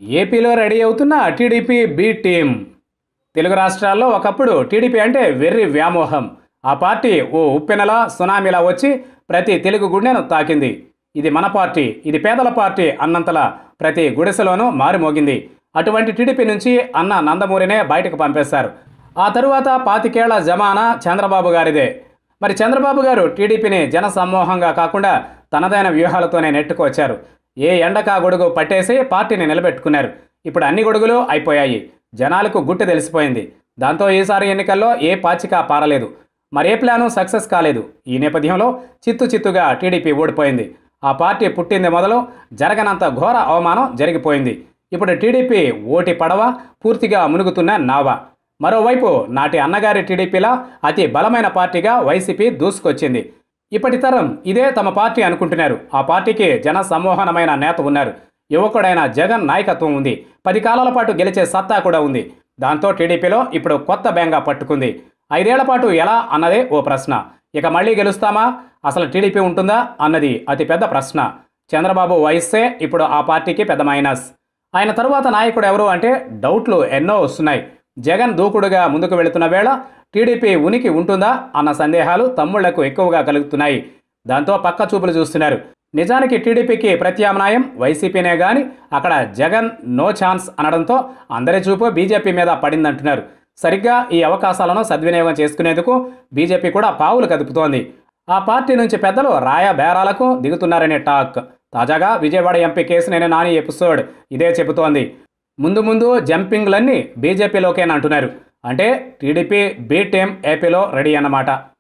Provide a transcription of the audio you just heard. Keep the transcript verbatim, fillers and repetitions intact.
ఏపీలో రెడీ అవుతున్న TDP B team. Telugu రాష్ట్రాల్లో ఒకప్పుడు టీడీపీ అంటే వెర్రి వ్యామోహం. ఆ పార్టీ ఓ ఉప్పెనలా సునామీలా వచ్చి ప్రతి తెలుగు గుండెను తాకింది. ఇది మన పార్టీ, ఇది పేదల పార్టీ అన్నంతలా ప్రతి గుడిసెలోనూ మారుమోగింది. అటువంటి టీడీపీ నుంచి అన్న నందమూరినే బయటకు పంపేశారు. ఆ తరువాత పాతికేళ్ల జమానా చంద్రబాబు గారిదే. మరి చంద్రబాబు గారు టీడీపీని జన సమూహంగా కాకుండా తనదైన వ్యూహాలతోనే నెట్టుకొచ్చారు. ఏ ఎండకా గొడుగు పట్టేసి పార్టీని నిలబెట్టుకున్నారు. ఇప్పుడు అన్ని గొడుగులు అయిపోయాయి. జనాలకు గుట్టు తెలిసిపోయింది. దాంతో ఈసారి ఎన్నికల్లో ఏ పాచిక పారలేదు. మరే ప్లాను సక్సెస్ కాలేదు. ఈ నేపథ్యంలో చిత్తు చిత్తుగా టీడీపీ ఓడిపోయింది. ఆ పార్టీ పుట్టింది మొదలు జరగనంత ఘోర అవమానం జరిగిపోయింది. ఇప్పుడు టీడీపీ ఓటి పడవ పూర్తిగా మునుగుతున్న నావ. మరోవైపు నాటి అన్నగారి టీడీపీలా అతి బలమైన పార్టీగా వైసీపీ దూసుకొచ్చింది. ఇప్పటి తరం ఇదే తమ పార్టీ అనుకుంటున్నారు. ఆ పార్టీకి జన సమ్మోహనమైన నేత ఉన్నారు. యువకుడైన జగన్ నాయకత్వం ఉంది. పది కాలాల పాటు గెలిచే సత్తా కూడా ఉంది. దాంతో టీడీపీలో ఇప్పుడు కొత్త బెంగ పట్టుకుంది. ఐదేళ్ల పాటు ఎలా అన్నదే ఓ ప్రశ్న. ఇక మళ్ళీ గెలుస్తామా, అసలు టీడీపీ ఉంటుందా అన్నది అతిపెద్ద ప్రశ్న. చంద్రబాబు వయస్సే ఇప్పుడు ఆ పార్టీకి పెద్ద మైనస్. ఆయన తరువాత నాయకుడు ఎవరు అంటే డౌట్లు ఎన్నో వస్తున్నాయి. జగన్ దూకుడుగా ముందుకు వెళుతున్న వేళ టీడీపీ ఉనికి ఉంటుందా అన్న సందేహాలు తమ్ముళ్లకు ఎక్కువగా కలుగుతున్నాయి. దాంతో పక్క చూపులు చూస్తున్నారు. నిజానికి టీడీపీకి ప్రత్యామ్నాయం వైసీపీనే గాని అక్కడ జగన్ నో ఛాన్స్ అనడంతో అందరి చూపు బీజేపీ మీద పడిందంటున్నారు. సరిగ్గా ఈ అవకాశాలను సద్వినియోగం చేసుకునేందుకు బీజేపీ కూడా పావులు కదుపుతోంది. ఆ పార్టీ నుంచి పెద్దలు రాయ బేరాలకు దిగుతున్నారనే టాక్. తాజాగా విజయవాడ ఎంపీ కేశినేని నాని ఎపిసోడ్ ఇదే చెబుతోంది. ముందు ముందు జంపింగ్లన్నీ బీజేపీలోకేనంటున్నారు. అంటే టీడీపీ బి టీం ఏపీలో రెడీ అన్నమాట.